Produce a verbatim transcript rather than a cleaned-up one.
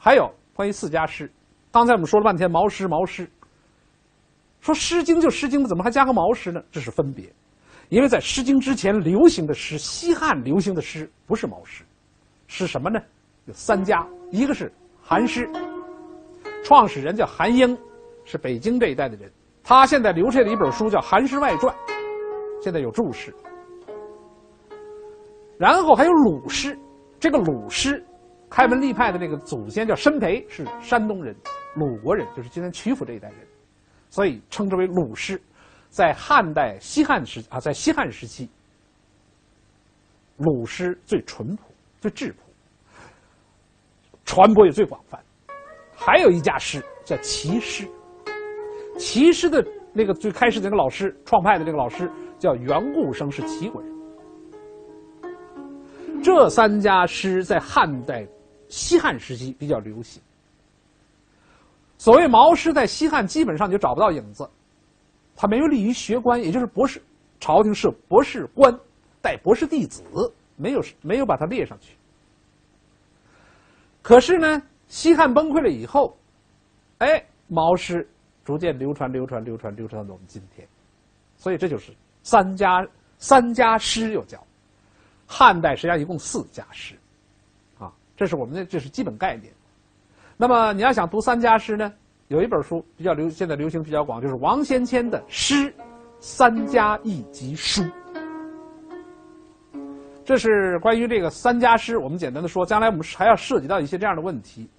还有关于四家诗，刚才我们说了半天毛诗毛诗，说《诗经》就《诗经》，怎么还加个毛诗呢？这是分别，因为在《诗经》之前流行的诗，西汉流行的诗不是毛诗，是什么呢？有三家，一个是韩诗，创始人叫韩英，是北京这一带的人，他现在流传的一本书叫《韩诗外传》，现在有注释。然后还有鲁诗，这个鲁诗，开门立派的这个祖先叫申培，是山东人，鲁国人，就是今天曲阜这一带人，所以称之为鲁诗。在汉代西汉时啊，在西汉时期，鲁诗最淳朴、最质朴，传播也最广泛。还有一家诗叫齐诗，齐诗的那个最开始的那个老师，创派的这个老师叫袁固生，是齐国人。这三家诗在汉代西汉时期比较流行。所谓毛诗，在西汉基本上就找不到影子，它没有利于学官，也就是博士，朝廷是博士官带博士弟子，没有没有把它列上去。可是呢，西汉崩溃了以后，哎，毛诗逐渐流传、流传、流传、流传到我们今天，所以这就是三家三家诗又叫。汉代实际上一共四家诗，啊，这是我们的这是基本概念。那么你要想读三家诗呢，有一本书比较流，现在流行比较广，就是王先谦的《诗三家一集书》。这是关于这个三家诗，我们简单的说，将来我们还要涉及到一些这样的问题。